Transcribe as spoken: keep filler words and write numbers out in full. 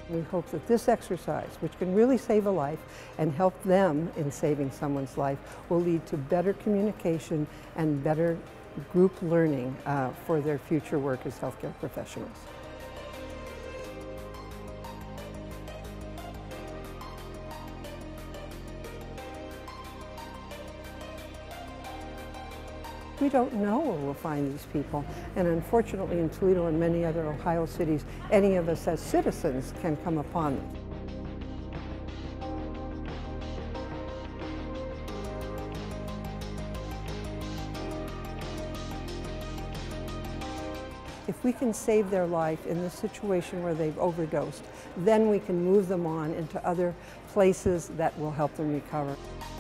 We hope that this exercise, which can really save a life and help them in saving someone's life, will lead to better communication and better group learning uh, for their future work as healthcare professionals. We don't know where we'll find these people, and unfortunately in Toledo and many other Ohio cities, any of us as citizens can come upon them. If we can save their life in the situation where they've overdosed, then we can move them on into other places that will help them recover.